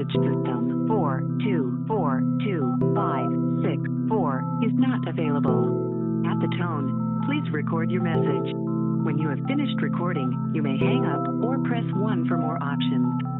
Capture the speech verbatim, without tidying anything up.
message system four two four two five six four is not available. At the tone, please record your message. When you have finished recording, you may hang up or press one for more options.